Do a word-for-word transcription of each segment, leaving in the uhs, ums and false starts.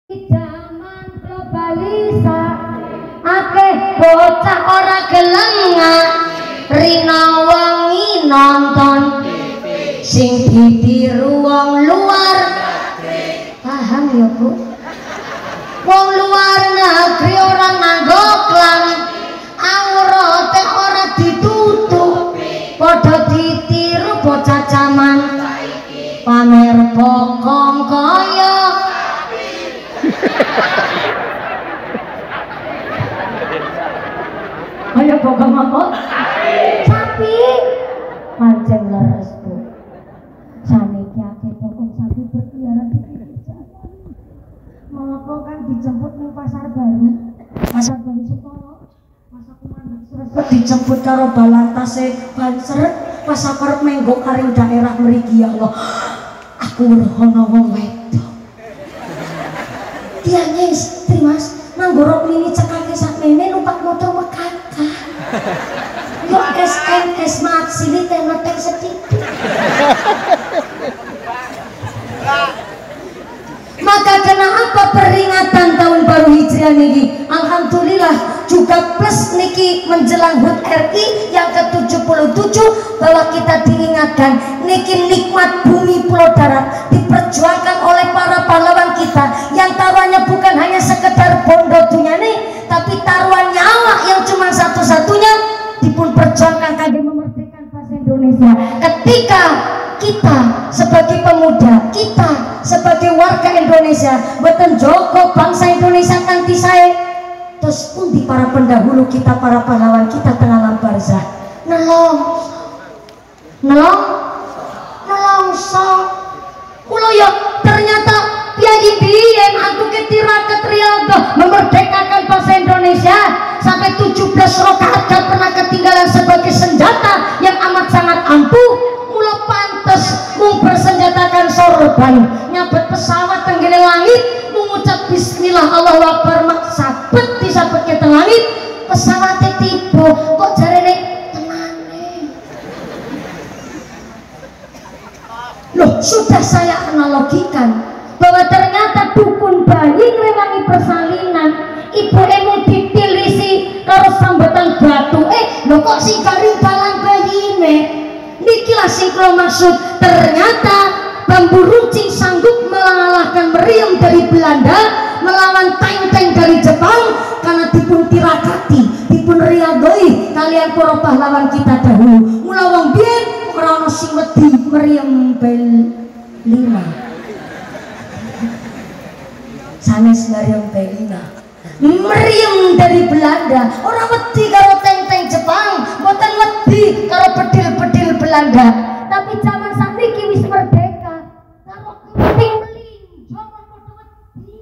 Zaman globalisasi akeh bocah ora gelem rina wengi nonton sing ditiru wong luar. Paham ya Bu? Wong luar negeri ora nganggo klam, aurate ora ditutup, padha ditiru bocah zaman pamer bokong kaya ayo bokong apa? Sapi. Pancen leres Bu. Saniki akeh bokong sapi berkeliaran di pinggir jalan. Mongko kan dijemput ning pasar baru. Pasar baru Sentoro. Pas aku mandeg sresep dijemput karo balantase banseret, pas aku arep menggok karing daerah mriki ya Allah. Aku ngrono wong wedok. Tiangnya istri Mas, nanggorok mini cekake sak mene numpak motor mekaka. Yo es en es mat sili tenetek setitik. Maka kenapa peringatan tahun baru Hijriah niki alhamdulillah juga plus niki menjelang H U T R I yang ke tujuh puluh tujuh bahwa kita diingatkan niki nikmat bumi pulau darat diperjuangkan oleh para pahlawan kita yang taruhannya bukan hanya sekedar bondo dunyane tapi taruhan nyawa yang cuma satu-satunya dipun perjuangkan kangge memerdekakan bangsa Indonesia. Ketika kita sebagai pemuda, kita sebagai warga Indonesia mboten jogo bangsa Indonesia kanthi sae, terus pundi para pendahulu kita, para pahlawan kita tengah alam barzah nelong nelong nelongso kula ya ternyata piye biyen aku ketiraket riyadhah memerdekakan bangsa Indonesia sampai tujuh belas rakaat gak pernah ketinggalan sebagai senjata yang amat sangat ampuh. Mula pantes mung bersenjatakan sorban nyabet pesawat tenggene langit mengucap bismillah Allahu akbar mak sabet disabet ke langit pesawatnya tiba kok jarene tenane. Loh sudah saya analogikan bahwa ternyata dukun bayi ngrewangi persalinan ibu emu ditilisi karo sambetan batu eh lho kok sing garing balang bayine. Nikilah singkro maksud ternyata bambu runcing sanggup mengalahkan meriam dari Belanda melawan tank-tank dari Jepang karena dipun tirakati dipun riadoi kalian para pahlawan kita dahulu. Mula wong biyen ora ana sing wedi meriam bel lima sanes meriam bel lima meriam dari Belanda orang wedi karo tank-tank Jepang mboten wedi karo bedil-bedil Belanda. Tapi zaman sakniki wis merdeka karo keping melinjo padha wedi.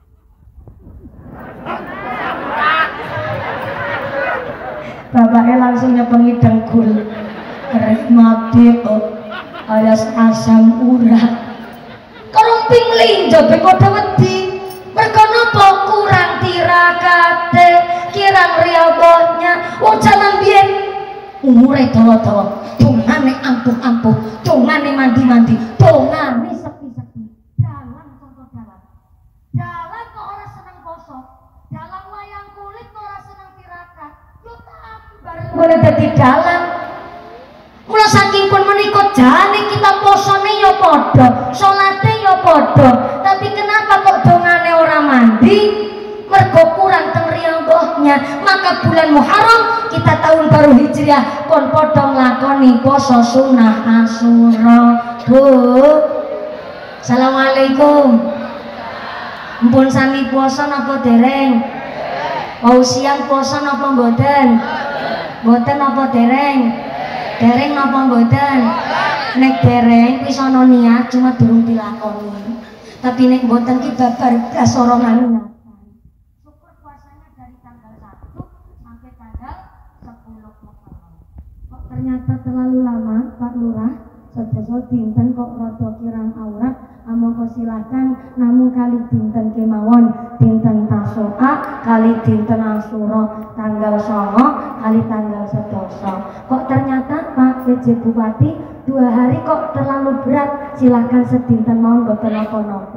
Bapaknya langsung nyepengi dengkul kerek mati kok alias asam urat karo keping melinjo be padha wedi. Mergo napa kurang tirakate kirang riyadhahnya wong jaman biyen umure dawa-dawa dongane ampuh-ampuh dongane mandi-mandi dongane sepi-sepi jalan contoh jalan jalan kok ora seneng poso jalan wayang kulit kok ora seneng tirakat yo tambar boleh dadi dalan. Mula saking pun menika jane kita posone yo padha salate yo padha tapi kenapa kok dongane ora mandi? Mergo kurang teng riyadhahnya. Maka bulan Muharram kita tahun baru Hijriah kon padha nglakoni poso sunah Asyura. Bu. Assalamualaikum. Mpun sami puasa napa dereng? Mau siang puasa napa mboten? Mboten napa dereng? Dereng napa mboten? Nek dereng wis ana niat cuma durung dilakoni. Tapi nek mboten ki babar blas ora niat. Syukur puasanya dari tanggal satu sampai tanggal sepuluh Muharram. Kok ternyata terlalu lama Pak Lurah? Sedasa dinten kok rada kirang aurat. Monggo silakan namung kali dinten kemawon dinten Tasoa kali dinten Asyura tanggal songo kali tanggal sedasa. Kok ternyata Pak P J Bupati dua hari kok terlalu berat, silahkan sedinten mau mboten napa-napa.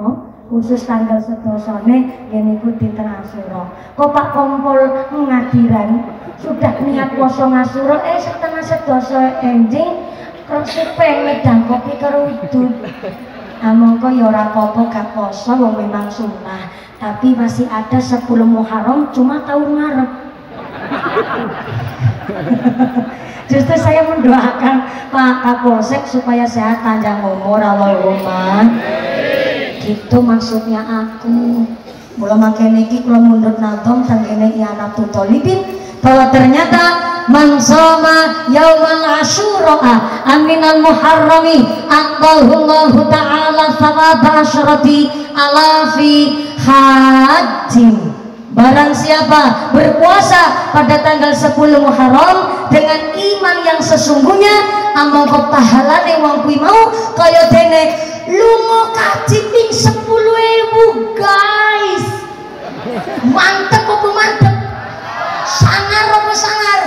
khusus tanggal sedosone ngene iku dinten Asyura. Kok Pak Kompol ngadiran sudah niat poso Asyura eh setengah sedoso enjing krosip ngedang kopi karo udut. Ah mongko ya ora apa-apa gak poso wong memang sunnah, tapi masih ada sepuluh Muharram cuma tahun ngarep. Justru saya mendoakan Pak Kapolsek supaya sehat panjang umur, Allahumma. Gitu maksudnya aku. Mula makene iki kula mundur nadom tengene Ianatul Thalibin bahwa ternyata mansoma yaumal asyura aminal muharrami aqallahu ta'ala thawaba asyrati alafi hajjin. Barang siapa berpuasa pada tanggal sepuluh Muharram dengan iman yang sesungguhnya, amangka pahalane wong kuwi mau kaya dene lunga kaji ping sepuluh ewu guys. Mantep apa mantep? Sangar apa sangar?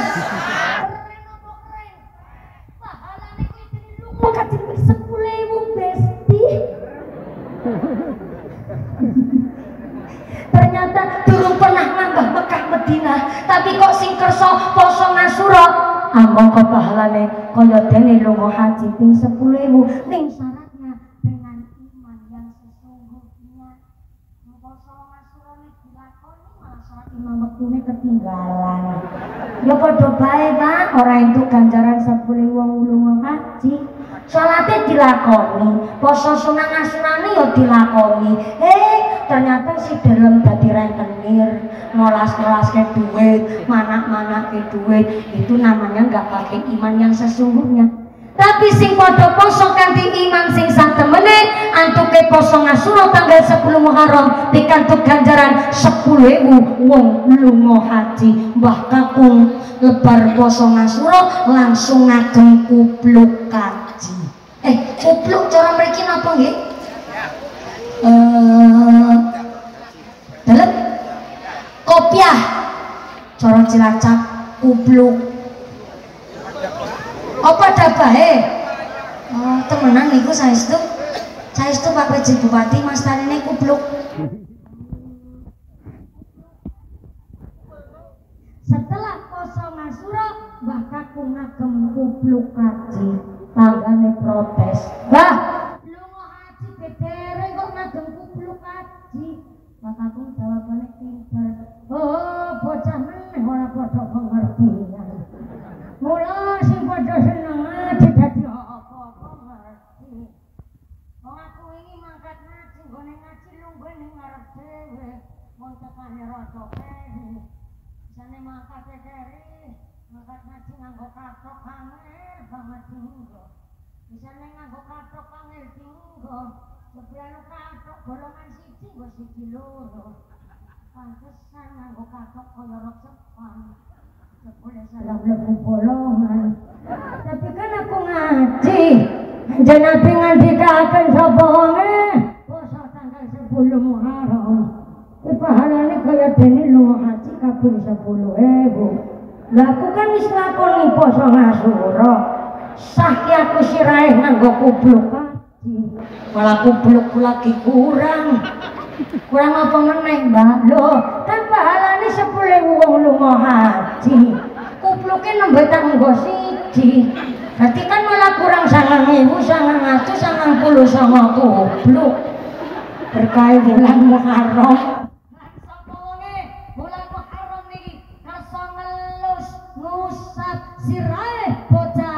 Pahalane kuwi dene lunga kaji ping sepuluh ewu besti. Ternyata durung pernah nambah Mekah Madinah, tapi kok sing kersa poso Asyura amangka pahalane kaya dene lunga haji ping sepuluh ewu. Ning syaratnya dengan iman yang sesungguhnya. Poso Asyura iki dilakoni malah salat imam wektune ketinggalan. Ya padha bae, Pak, ora entuk ganjaran sepuluh wong lunga haji. Salatnya dilakoni, poso sunah Asyurane ya dilakoni. Eh ternyata si dalam dadi rentenir, ngolas-ngolas ke duit, manak-manak ke duit, itu namanya nggak pakai iman yang sesungguhnya. Tapi sing padha poso kanthi iman sing sak temene, antuke poso Asyura tanggal sepuluh Muharram pikantuk ganjaran sepuluh ewu wong lunga haji. Mbah Kakung lebar poso Asyura langsung ngagem kupluk kaji. Eh, kupluk cara mriki napa nggih? Eh, dalam kopiah cara Cilacap kupluk apa dabahe? Oh temenan niku saestu saestu Pak P J Bupati mas tanine kupluk. Setelah poso Asyura Mbah Kakung ngagem kupluk kaji, tanggane protes, Mbah lunga haji bedere kok ngagem kupluk kaji. Mbah Kakung jawabane pinter, oh bocah meneh ora padha pengertian. Mula sing padha seneng ngaji dadi apa-apa ngerti. Wong aku wingi mangkat ngaji, nggone ngaji lungguh ning ngarep dhewe, mun tekane rada keri. Jane mangkat keri, mangkat ngaji nganggo katok angel banget dinggo. Misale nganggo katok angel dinggo, sebrano katok golongan siji nggo siji loro. Pantesan nganggo katok kaya rok sepan. Boleh salah mlebu bolongan. Tapi kan aku ngaji. Jan Nabi ngandikaken sapa wae poso tanggal sepuluh Muharram. Iki pahalane kaya dene lunga haji kabeh sepuluh ewu. Lah aku kan wis lakoni poso Asyura. Sah ki aku sirahe nganggo kubluk haji. Malah kublukku lagi kurang. Kurang apa meneh, Mbak? Loh, kan pahalane sepuluh ewu wong lunga haji. Kupluke nembe tak nggo siji. Berarti kan malah kurang sangang ewu, sangang atus, sangang puluh sama kupluk. Berkah bulan Muharram. Sapa wonge bulan Muharram niki kersa ngelus ngusap sirahe bocah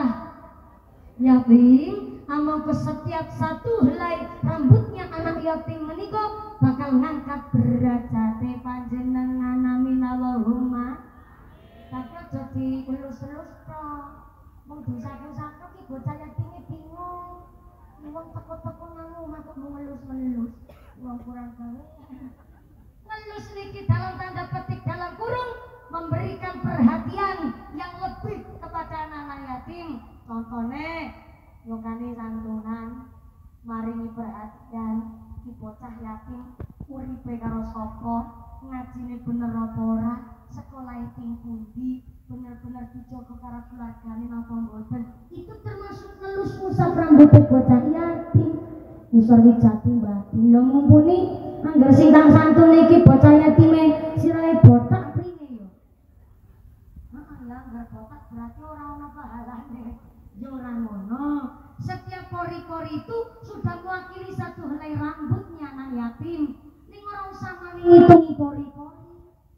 yatim. Amangka setiap satu helai rambutnya anak yatim menika bakal ngangkat derajate panjenengan, amin Allahumma. Tapi aja dielus-elus tok. Mung disaku-saku ki bocah yatime bingung. Wong teko-teko nang omah kok ngelus-elus. Wong kurang gawe. Ngelus niki dalam tanda petik dalam kurung memberikan perhatian yang lebih kepada anak yatim. Contohnya yokane santunan, maringi perhatian ki bocah yatim uripe karo sapa, ngajine bener apa ora, sekolahe ping pundi, bener-bener dijaga karo keluargane napa mboten. Itu termasuk ngelus ngusap rambut bocah yatim. Usur wijati batin lho mumpuni anggar sing kang santun iki bocah yatime sirahe botak prine yo. Heeh ya anggar botak berarti ora ono pahalane. Ya ora ngono. Setiap pori-pori itu sudah mewakili satu helai rambutnya anak yatim. Ning ora usah ngitungi pori-pori.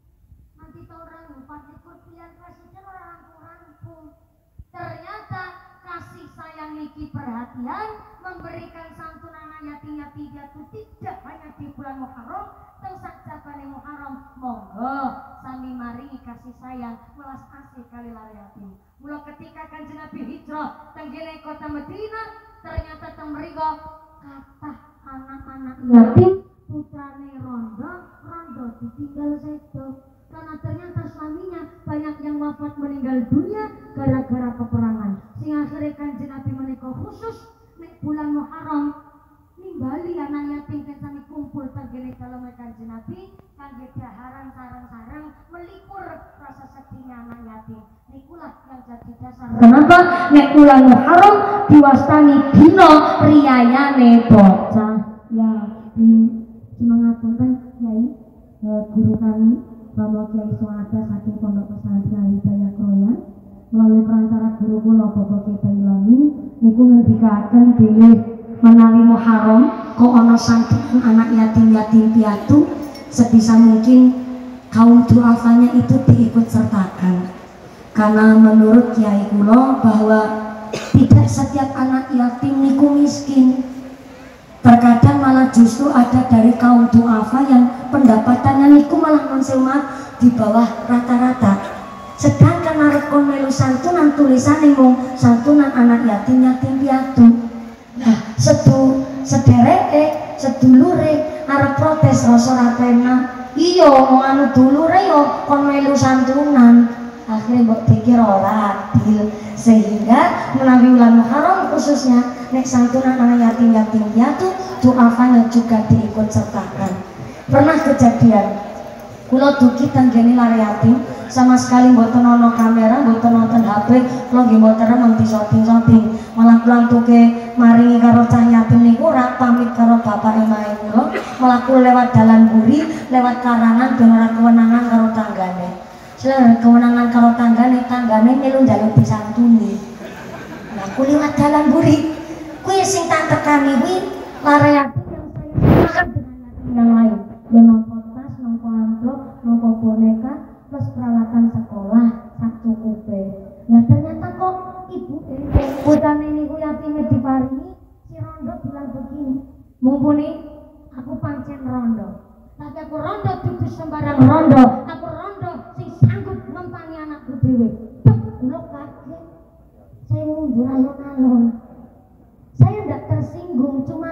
Nanti tahun empat ikut pilihan presiden ora rampung-rampung. Ternyata kasih sayang niki perhatian memberikan santunan anak yatim-yatim itu tidak hanya di bulan Muharram, teng sakjabane Muharram monggo sami maringi kasih sayang welas asih kali lar yatim. Mula ketika Kanjeng Nabi hijrah tenggene kota Madinah, ternyata teng mriku kathah anak-anak yatim putrane rondo, rondo ditinggal sedo. Karena ternyata suaminya banyak yang wafat meninggal dunia gara-gara peperangan. Sing akhirnya Kanjeng Nabi menika khusus nek bulan Muharram nimbali anak yatim kesane kumpul tergene dalam Kanjeng Nabi kangge daharan sareng-sareng melipur rasa sedihnya anak yatim. Nikulah yang jadi dasar kenapa nek bulan Muharram diwastani dina riyayane bocah. Ya, hmm, semangatipun Kyai eh, guru kami Bapak Kyai Suada saking Pondok Pesantren Hidayah Kroya melalui perantara guru kula Bapak Kyai Bailani niku ngendikaken bilih menawi Muharram kok ana santun anak yatim-yatim piatu sebisa mungkin kaum duafanya itu diikut sertakan. Karena menurut Kyai kula bahwa tidak setiap anak yatim niku miskin. Terkadang malah justru ada dari kaum duafa yang pendapatannya niku malah mensemat di bawah rata-rata. Sedangkan arep kon melu santunan tulisane mung santunan anak yatim yatim piatu. Nah, sedu sedereke, sedulure arep protes rasa ora penak. Iya, wong anu dulure yo kon melu santunan. Akhirnya mbok pikir ora adil, sehingga melalui bulan Muharram khususnya nek santunan anak yatim yatim piatu duafanya juga diikut sertakan. Pernah kejadian kula dugi tenggene lar yatim sama sekali mboten ana kamera, mboten nonton H P, kula nggih mboten remeng disoting-soting. Malah kula tuke maringi karo cah yatim niku ora pamit karo bapak emae kula, malah kula lewat dalan buri, lewat karangan ben ora kewenangan karo tanggane. Selain kewenangan karo tanggane, tanggane melu njaluk disantuni. Nah, aku lewat dalan buri, kuwi sing tak tekani kuwi lar yatim yang saya makan dengan yatim yang lain. Ya nopo tas, nopo amplop, nopo boneka, plus peralatan sekolah sak cukupe. Nah ternyata kok ibu eh putrane niku yatime diparingi, si rondo bilang begini, mumpuni aku pancen rondo, tapi aku rondo dudu sembarang rondo, aku rondo sing sanggup ngempani anakku dhewe. Tek kula kaget, saya mundur alon-alon, saya tidak tersinggung, cuma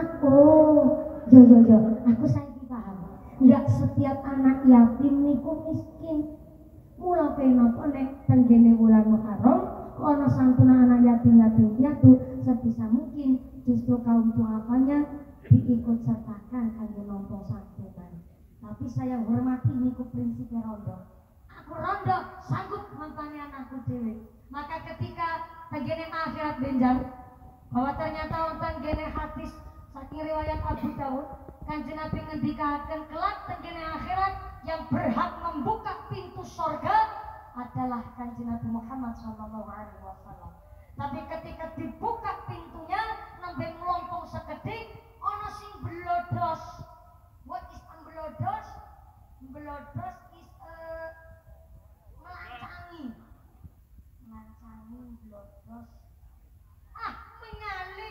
oh yo yo yo aku saya paham, nggak setiap anak yatim niku miskin. Mula kenapa nek tenggene bulan Muharram ana santunan anak yatim yatim piatu sebisa mungkin justru kaum duafanya diikut sertakan kanggo nampa santunan. Tapi saya hormati niku prinsip rondo. Aku rondo sanggup ngempani anakku dhewe. Maka ketika tenggene akhirat benjar bahwa ternyata wonten gene hadis saking riwayat Abu Dawud Kanjeng Nabi ngendikaken kelak tenggene akhirat yang berhak membuka pintu surga adalah Kanjeng Nabi Muhammad shallallahu alaihi wasallam. Tapi ketika dibuka pintunya nembe mlompong sekedhik ana sing blodos. What is blodos? Blodos is uh, melancangi. Melancangi blodos. Ah, menyalip.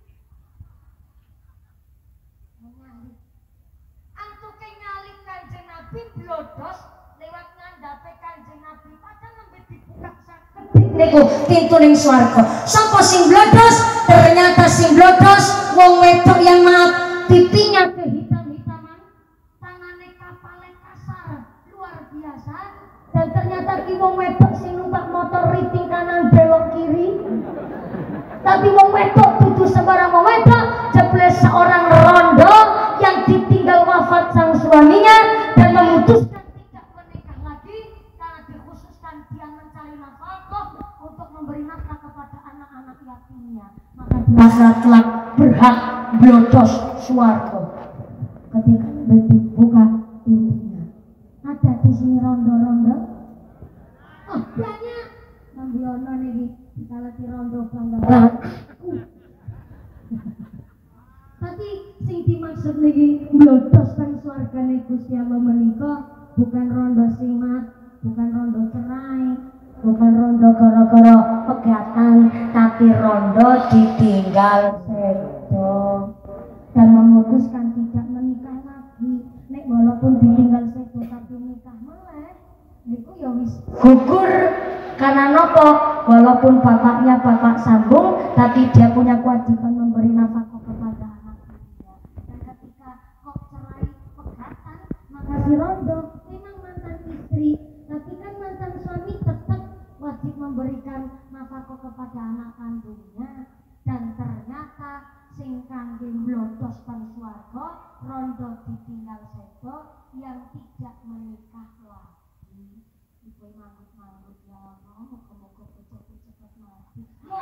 Menyalip. Antuke nyalip Kanjeng Nabi blodos lewat ngandhape Kanjeng Nabi padahal nembe dibuka sakedhik niku pintu ning swarga. Sapa sing blodos? Ternyata sing blodos wong wedok yang maaf pipinya kehitam-hitaman, tangane kapale kasar luar biasa, dan ternyata ki wong wedok sing numpak motor riting kanan belok kiri. Tapi wong wedok dudu sembarang wong wedok, jebles seorang rondo yang ditinggal wafat sang suaminya dan memutuskan tidak menikah lagi karena dikhususkan dia mencari nafkah untuk memberi nafkah kepada anak-anak yatimnya. Maka di akhirat kelak berhak blodos rondo-rondo. Oh, banyak. Nambi ono niki kita latih rondo bangga banget. Tapi sing dimaksud niki mlodos teng swargane Gusti Allah menika bukan rondo simat, bukan rondo cerai, bukan rondo gara-gara pegatan, tapi rondo ditinggal sedo dan memutuskan tidak menikah lagi. Nek walaupun ditinggal sedo tapi nikah malah niku ya wis gugur. Karena nopo, walaupun bapaknya bapak sambung, tapi dia punya kewajiban memberi nafkah kepada anaknya. Dan ketika kok cerai pegatan, maka si rondo memang mantan istri, tapi kan mantan suami tetap wajib memberikan nafkah kepada anak kandungnya. Dan ternyata sing kangge mlodos teng swarga, rondo ditinggal sedo yang tidak menikah lagi. Ibu manggut-manggut ya Allah, muga-muga bojoku cepet mati.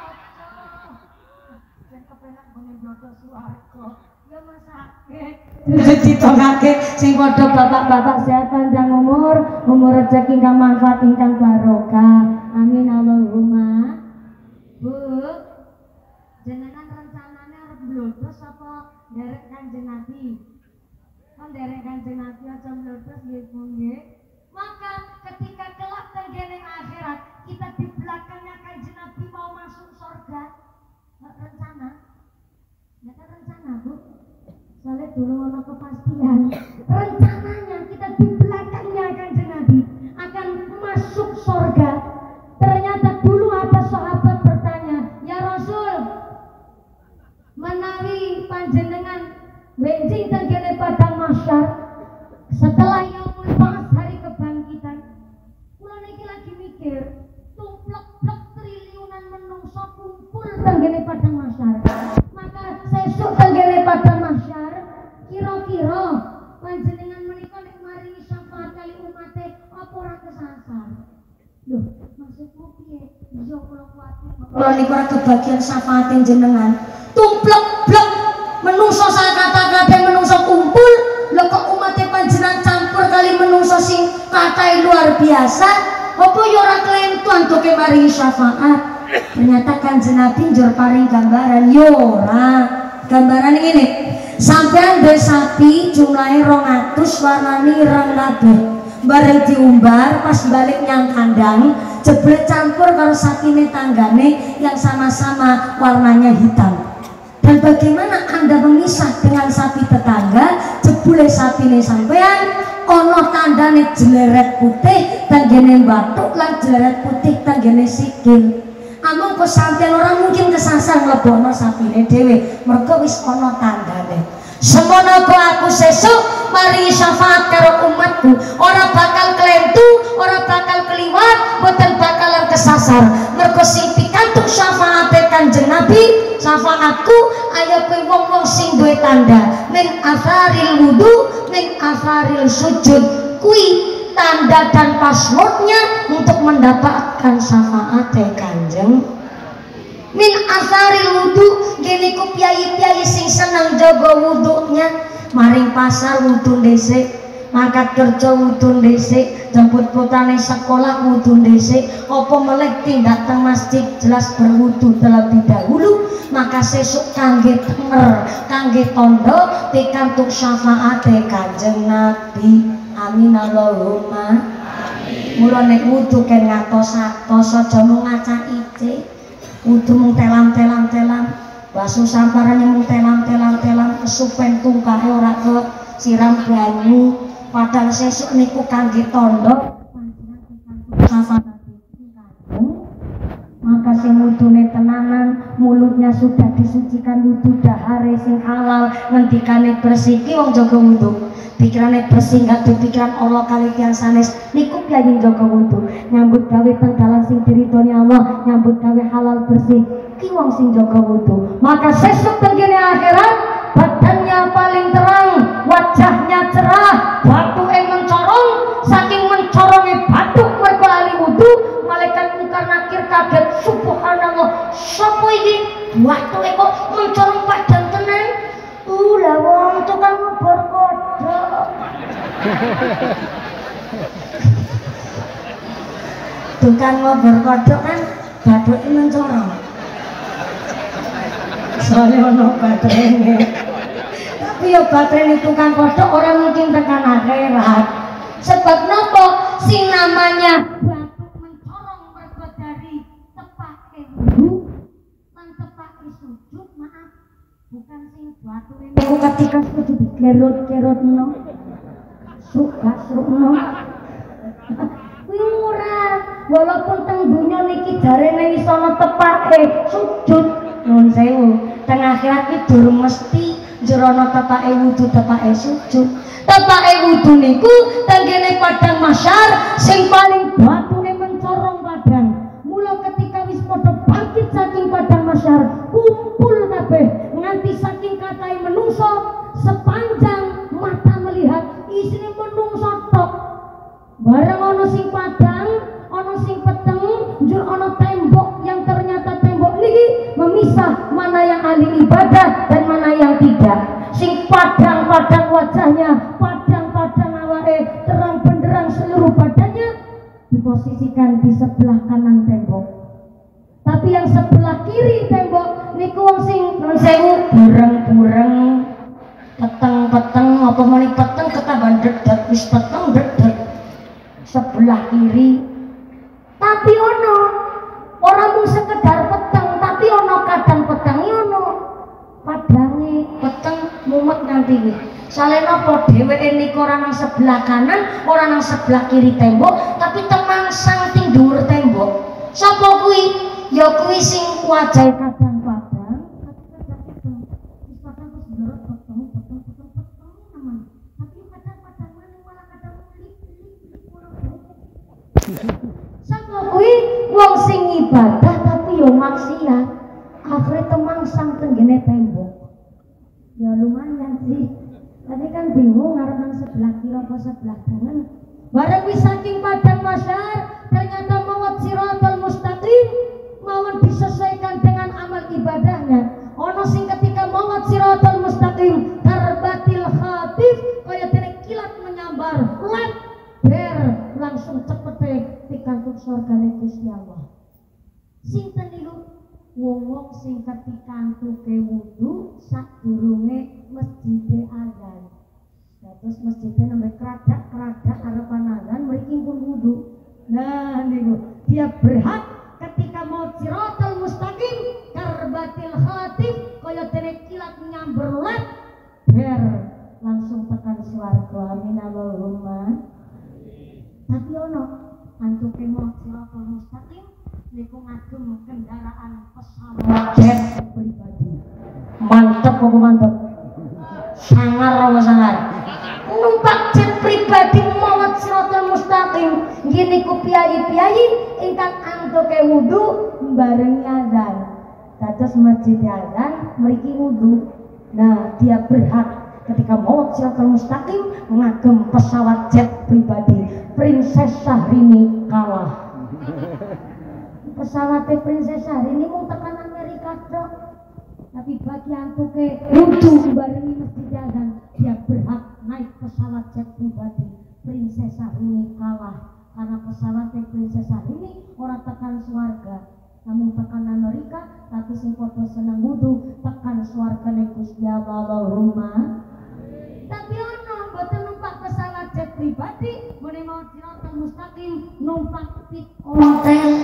Dan kepenak bone blodo swarga. Ya masake. Ditongake sing padha bapak-bapak sehat panjang umur, umur rezeki ingkang manfaat ingkang barokah. Amin Allahumma. Bu, jenengan rencanane arep blodos apa nderek Kanjeng Nabi? Kan nderek Kanjeng Nabi aja blodos nggih Bu nggih. Maka ketika kelak tenggene akhirat kita di belakangnya Kanjeng Nabi mau masuk surga, rencana, ya kan rencana Bu. Soalnya dulu ono kepastian. Rencananya kita di belakangnya Kanjeng Nabi akan masuk surga. Ternyata dulu ada sahabat bertanya, ya Rasul, menawi panjenengan benjing tenggene padang mahsyar setelah yaumul ba'ats hari kebangkitan, kula niki lagi mikir tumplek-plek triliunan menungso kumpul tenggene padang mahsyar. Maka sesuk tenggene padang mahsyar kira-kira panjenengan menika nek maringi syafaat kali umate apa ora kesasar? Loh, maksudmu piye? Iya kula kuwatir. Kula niku ora kebagian syafaatin jenengan. Tumplek-plek menungso sak kata-kata menungso kumpul, lho kok umate panjenengan campur kali menungso sing katae luar biasa, apa ya ora klentuan tuke maringi syafaat. Ternyata Kanjeng Nabi njur paring gambaran, yo ora. Gambaran ngene. Sampeyan duwe sapi jumlahe rong atus warnane ireng kabeh. Bareng diumbar pas balik nyang kandang, jebule campur karo sapine tanggane yang sama-sama warnanya hitam. Dan bagaimana Anda memisah dengan sapi tetangga? Jebule sapine sampean ono tandane jeleret putih tanggane batuk lan jeleret putih tanggane sikil. Amung kok sampean orang mungkin kesasar mlebono sapine dhewe, mergo wis ono tandane. Semono kok aku sesuk mari syafaat karo umatku, ora bakal klentu, ora bakal keliwat, boten bakalan kesasar. Mergo sing pikantuk syafaate Kanjeng Nabi, syafaatku ayo kowe wong-wong sing duwe tanda min asaril wudu, min asaril sujud. Kui tanda dan passwordnya untuk mendapatkan syafaate Kanjeng. Min asaril wudu, gini ku piai-piai sing seneng jaga wudunya, maring pasar wudu dhisik, mangkat kerja wudu dhisik, jemput putrane sekolah wudu dhisik, apa melek tindak teng masjid jelas berwudu terlebih dahulu. Maka sesuk kangge tenger, kangge tondo pikantuk syafaate Kanjeng Nabi. Amin Allahumma. Amin. Mula nek wudu ken ngatos-atos aja mung ngacak-icik. Wudu mung telam-telam-telam, basuh samparannya mung telam-telam-telam, kesupen tungkahe ora ke siram banyu. Padahal sesuk niku kangge tondo maka sing wudune tenanan, mulutnya sudah disucikan wudu dahare sing halal, ngendikane bersih ki wong jaga wudu. Pikirane bersih gak pikiran Allah kali tiang sanes niku piye jaga wudu, nyambut gawe tenggalan sing diridhoni Allah, nyambut gawe halal bersih ki wong sing jaga wudu. Maka sesuk tenggene akhirat badannya paling terang, wajahnya cerah, batuke mencorong, saking mencorongnya batuk mergo ali wudu, malaikat mungkar nakir kaget, subhanallah sapa iki batuke kok mencorong badan tenan. Uh lah wong tukang ngobor kodhok. tukang ngobor kodok kan bathuknya mencorong. Soalnya ono baterainya. Tapi ya baterai tukang kodok orang mungkin tekan akhirat. Sebab nopo sing namanya bathuk mencorong mergo dari tepake wudu lan tepake sujud, maaf bukan sing bathuk niku ketika sujud dikerut-kerutno. Suka sukno. Kuwi murah. Walaupun teng dunya niki jarene iso tepake sujud. Nuwun sewu, teng akhirat iki durung mesti jerono tepake wudu tepake sujud. Tepake wudu niku tenggene padang mahsyar sing paling batune mencorong padang. Mula ketika wis padha bangkit saking padang mahsyar, kumpul kabeh nganti saking katahe menungso sepanjang mata melihat isine menungso tok. Bareng ana sing padang, ana sing peteng, njur ana tembok yang ternyata tembok niki memisah mana yang ahli ibadah dan mana yang tidak. Sing padang-padang wajahnya, padang-padang awake, terang benderang seluruh badannya diposisikan di sebelah kanan tembok. Tapi yang sebelah kiri tembok niku wong sing nuwun sewu bureng-bureng, peteng-peteng apa meneh peteng ketaban dedet wis peteng dedet sebelah kiri. Tapi ono orang mung sekedar peteng, tapi ono kadang peteng ono padange peteng mumet nganti kuwi. Soale napa dheweke niku ora nang sebelah kanan, ora nang sebelah kiri tembok, tapi temangsang ting dhuwur tembok. Sapa kuwi? Ya kuwi sing wajahe kadang padang, tapi kadang peteng. Wis padang wis ndorot peteng, peteng, peteng, peteng nemen. Tapi kadang padang meneh malah kadang lik-lik sapa kuwi? Wong sing ibadah tapi yo maksiat. Akhire temangsang tenggene tembok. Ya lumayan sih. Tapi kan bingung ngarep nang sebelah kiri apa sebelah kanan. Bareng wis saking padang mahsyar ternyata mawat siratal mustaqim mawon disesuaikan dengan amal ibadahnya. Ono sing ketika mawat siratal mustaqim tarbatil khatif kaya dene kilat menyambar lep ber langsung cepete pikantuk surgane Gusti Allah. Sinten niku? Wong-wong sing ketika antuke wudu sadurunge masjide azan. Terus masjidnya nembe kradak-kradak arepan azan mriki pun wudu. Nah niku dia berhak ketika mau siratal mustaqim karbatil khatif kaya dene kilat nyamber lep ber langsung tekan swarga. Amin Allahumma. Tapi ono antuke mau siratal mustaqim niku ngagem kendaraan pesawat jet pribadi. Mantep apa mantep? Sangar apa sangar? Numpak jet pribadi mawat siratal mustaqim. Nggih niku piyayi-piyayi ingkang antuke wudu barengi azan. Dados masjid azan mriki wudu. Nah, dia berhak ketika mawat siratal mustaqim ngagem pesawat jet pribadi. Princess Syahrini kalah. Pesawatnya Princess Syahrini mau tekan Amerika dok. Tapi bagi antuke wudu barengi masjid azan, dia berhak naik pesawat jet pribadi. Princess Syahrini kalah karena pesawatnya Princess Syahrini orang tekan swarga, namun tekan Amerika. Tapi sing padha seneng wudu tekan swargane Gusti Allah. Allahumma. Tapi ono boten numpak pesawat jet pribadi, mene mau siratal mustaqim numpak pit ontel.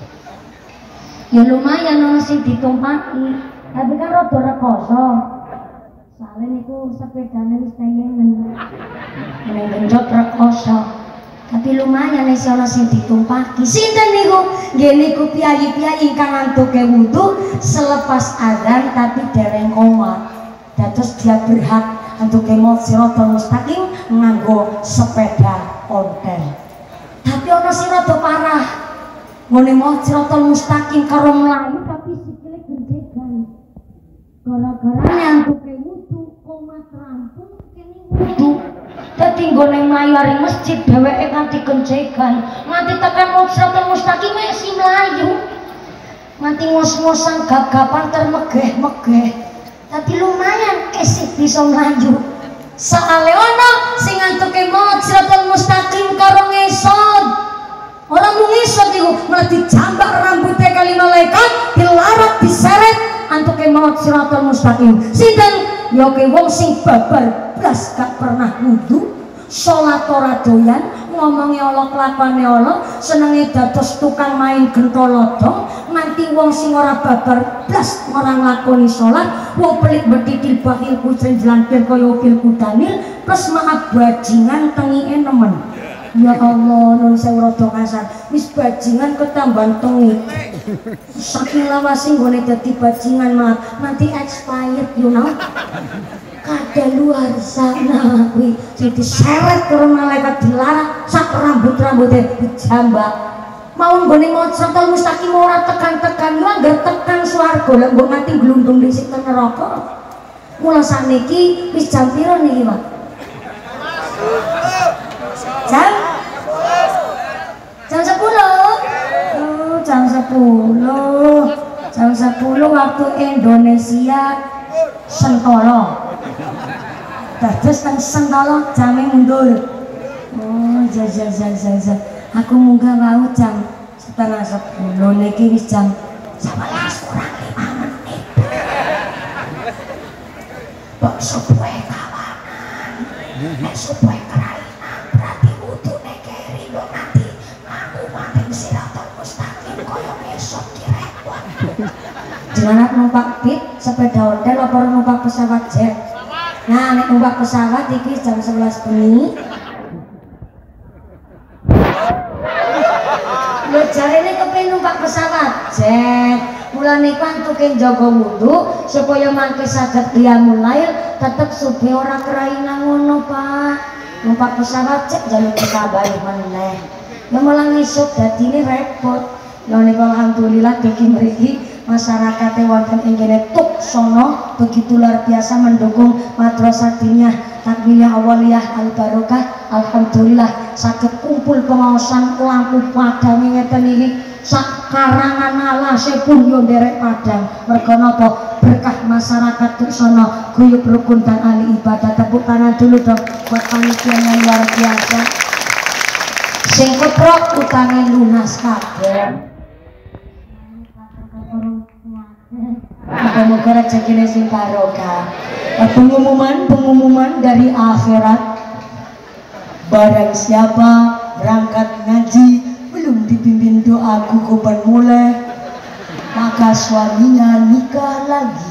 Ya lumayan ono sing ditumpaki, tapi kan rada rekoso. Soale niku sepedane wis tengen. Nek genjot rekoso. Tapi lumayan nek ono sing ditumpaki. Sinten niku? Nggih niku piyayi-piyayi ingkang antuke wudu selepas azan tapi dereng qomat. Dados dia berhak antuke mau siratal mustaqim nganggo sepeda ontel. Tapi ono sing rada parah. Ngene mau siratal mustaqim karo mlayu tapi sikile gendegan. Gara-gara nyantuke wudu komat rampung kene wudu. Dadi nggone mlayu ari masjid dheweke kanthi genjegan, nganti tekan mau siratal mustaqim mesti mlayu. Nganti ngos-ngosan gagapan termegeh-megeh. Tapi lumayan esih bisa mlayu. Soale ono sing ngantuke mau siratal mustaqim karo ngesot. Orang mung ngisot iku dijambak rambutnya kali malaikat, dilarat diseret antuk maut siratal mustaqim. Sinten ya ke wong sing babar blas gak pernah wudu, salat ora doyan, ngomongi Allah kelakuane Allah, senenge dados tukang main gentolodo, nganti wong sing ora babar blas ora nglakoni salat, wong pelit betitil bakhil kucing jlantir kaya fil kudanil, plus maaf bajingan tengike nemen. Ya Allah, nun sewu rada kasar. Wis bajingan ketamban tengi. Saking lawase nggone dadi bajingan malah nanti expired you know. Kada luar sana kuwi jadi seret karo malaikat dilarang sak rambut-rambute dijambak. Mau nggone Siratal Mustaqim ora tekan-tekan, yo anggar tekan swarga lha mbok mati glundung dhisik teng neraka. Mula sakniki wis jam pira niki, Pak? Jam jam sepuluh. Oh, jam sepuluh. Jam sepuluh waktu Indonesia Sentolo. Dados teng Sentolo jame mundur. Oh, ja ja ja ja. Aku munggah wau jam setengah sepuluh niki wis jam sebelas kurang lima menit. Kok subuhe kawanan. Nek subuhe kerainan berarti wudune keri lho nanti aku maning Siratal Mustaqim koyo esuk direpot. Jenengan numpak bit sepeda hotel apa numpak pesawat jet? Nah, nek numpak pesawat iki jam sebelas bengi. Lho jarene kepengin numpak pesawat jet. Mulane pantuke njaga wudu supaya mangke saged qiyamul lail tetep subuh ora kerainan ngono, Pak. Numpak pesawat jet jalur kabari meneh. Ya malah ngisuk dadine repot. Lha niku alhamdulillah dugi mriki masyarakat wonten ing kene Tuksono begitu luar biasa mendukung Madrasah Diniyah Takmiliyah Awaliyah Al Barokah. Alhamdulillah saged kumpul pengaosan lampu padang ngeten iki sak karangan alase pun yo nderek padang. Mergo napa? Berkah masyarakat Tuksono guyub rukun dan ahli ibadah. Tepuk tangan dulu dong buat panitia yang luar biasa. Sing keprok utange lunas kabeh. Moga-moga rezekine sing barokah. Pengumuman pengumuman dari akhirat. Barang siapa berangkat ngaji belum dipimpin doa gugupan mulai, maka suaminya nikah lagi.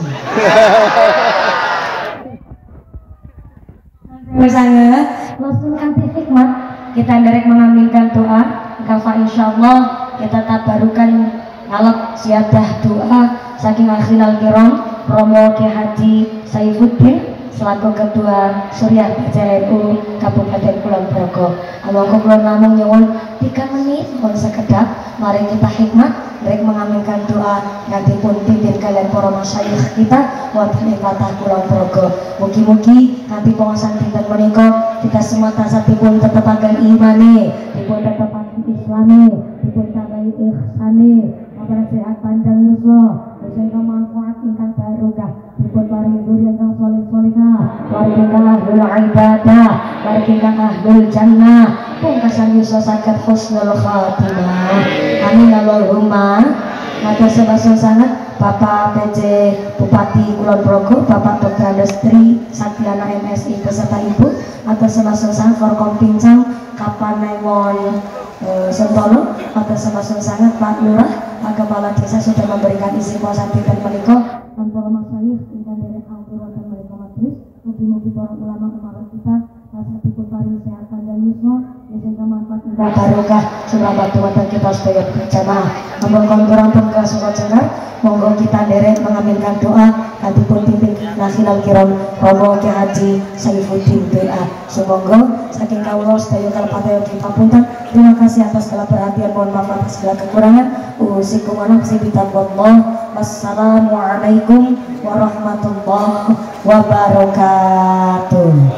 Bersama langsung anti hikmat kita direct mengambilkan doa. Kafa insyaallah kita tabarukan ngalap siadah doa saking akhirul kiram Romo Kiai Haji Saifuddin selaku Ketua Surya P C N U Kabupaten Kulon Progo. Amangka kula namung nyuwun tiga menit mohon sekedap mari kita hikmat rek mengaminkan doa nanti pun pimpin kalian para masyayikh kita wonten ing Fatah Kulon Progo. Mugi-mugi nanti pengawasan dinten menika kita semua tasatipun tetepaken imane, dipun tetepaken islame, dipun tambahi ihsane, mabar sehat panjang yuswa, sehingga manfaat ingkang barokah, dipun paringi dzurriyyah ingkang sholih-sholihah, warga ingkang ahlul ibadah, warga ingkang ahlul jannah, pungkasan yuswa saged husnul khatimah. Amin Allahumma. Matur sebasa sangat Bapak P J Bupati Kulon Progo, Bapak Doktor Andastri Satyana M Si beserta Ibu, atau sebasa sangat Forkom Pincang Kapanewon e, Sentolo, atau sebasa sangat Pak Lurah, Pak Kepala Desa sudah memberikan izin kuasa dinten menika dan para masyayikh ingkang derek anggur wonten menika majelis. Mugi-mugi para ulama kepala kita rasatipun paring kesehatan dan yuswa sehingga manfaat ingkang barokah selamat wonten kita sedaya berjamaah. Ampun kurang pun kasuka cengar monggo kita derek mengaminkan doa nanti pun pimpin nakhilal kiram Romo Kiai Haji Saifuddin B A. Sumangga saking kawula sedaya kalpatayo dipunten. Terima kasih atas segala perhatian, mohon maaf atas segala kekurangan. Usikum wa nafsi bitaqwallah. Wassalamualaikum warahmatullahi wabarakatuh.